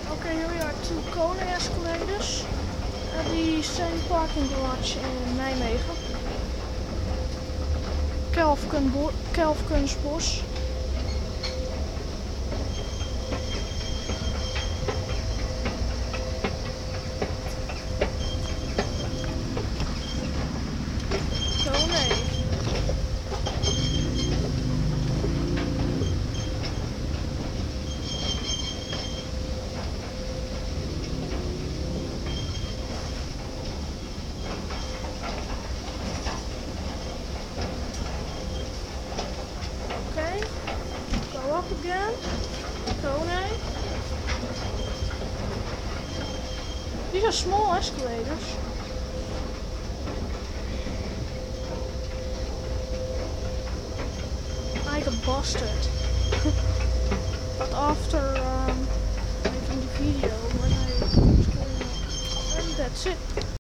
Okay, here we are, 2 Kona escalators at the same parking garage in Nijmegen. Kelfkensbos. Kona. Okay, go up again. Kona. These are small escalators. Like a bastard. But after making the video when I was going up, and that's it.